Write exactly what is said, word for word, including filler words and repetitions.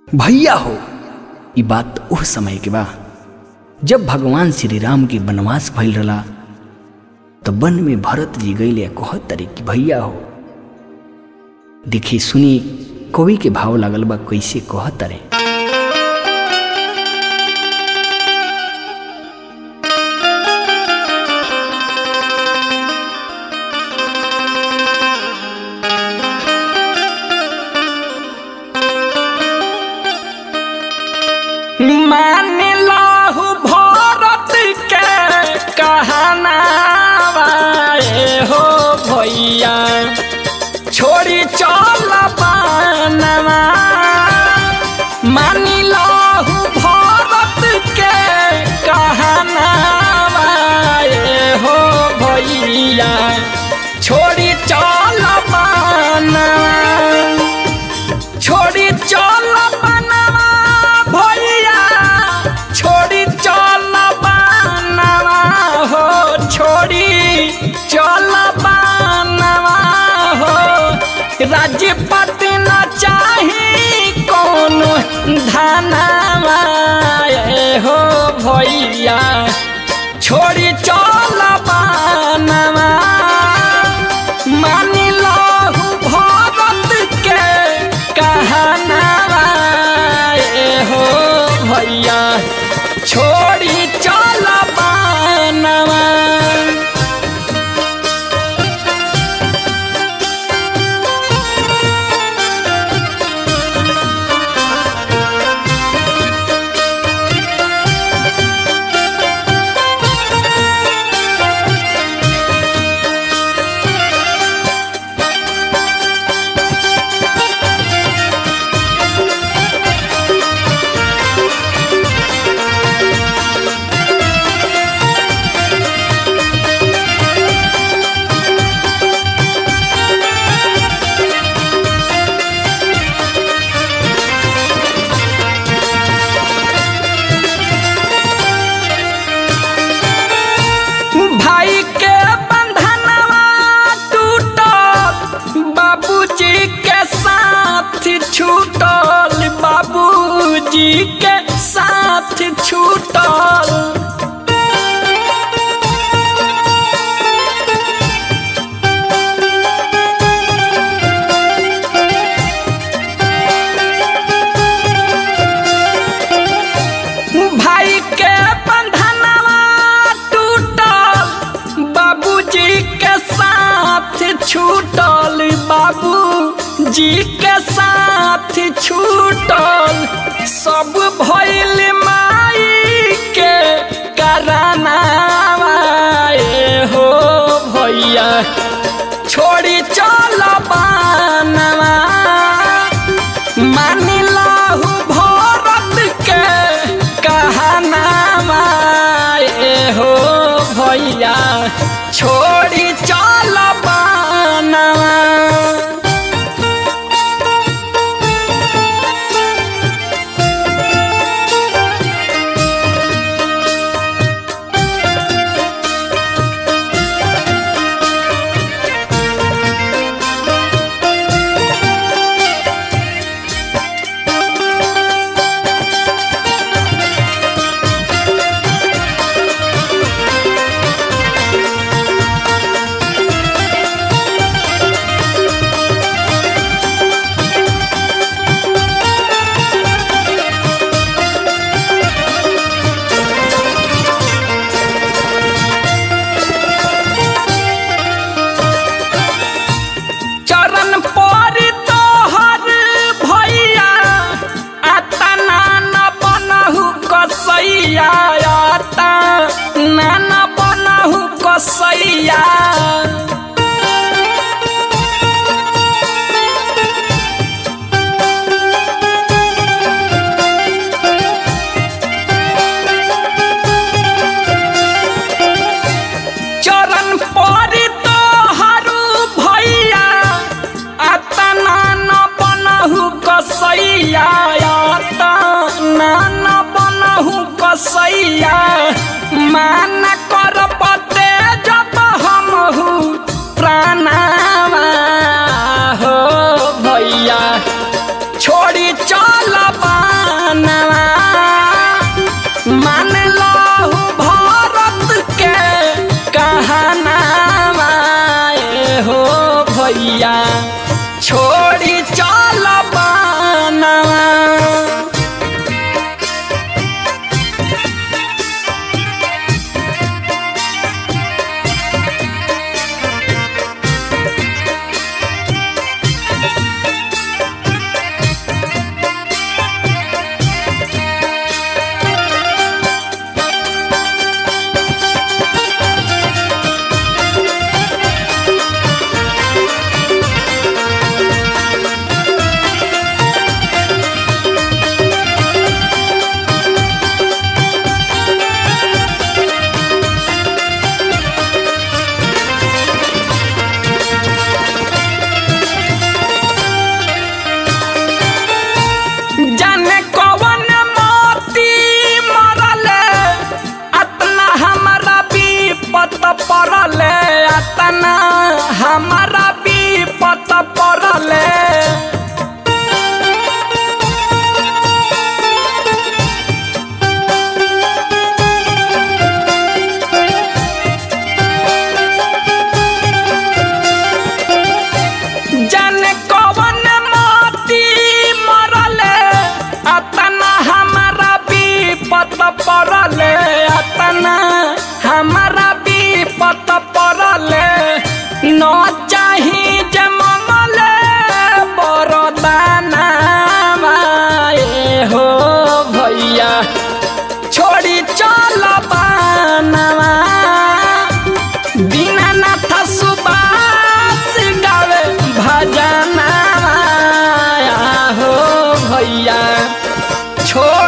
भैया हो। ये बात उह समय के बा जब भगवान श्री राम के वनवास भइल रहा तो वन में भरत जी गईले कहत तरी कि भैया हो। देखी सुनी कवि के भाव लागल बा कैसे कहत तरे। मान लाहु भरत के कहनावा हो भैया छोड़ी चल बनवा। मान लाहु भरत के कहनावा हो भैया छोड़ी चल बनवा। छोड़ी चल चल बनवा हो। राजपति न चाही कौन धनवा हो भैया छोड़ी चल बनवा। मान लहु भरत के कहनावा हो भैया छोड़ी चल बनवा। भाई के बंधनवा टूटल बाबूजी के साथ छूटल। बाबूजी के साथ छूटल। भाई के बंधनवा बाबूजी के साथ छूटल। बाबूजी के साथ छूटल। सब भइल माई के करनावा हो भैया छोड़ी चल बनवा। मान लहु भरत के कहनावा हो भैया छोड़ी चल बनवा। चरण पर तोहर भैया अतना न बनहु कसैया। अतना न बनहु कसैया। चरण पर कसैया तना न बनहु कसैया। मान कर पते जब हमहु प्राणवा हो भैया छोड़ी चल बा। हो भैया छोड़ी चल बनवा दीनानाथ सुबास गावे भजनवा हो भैया छोड़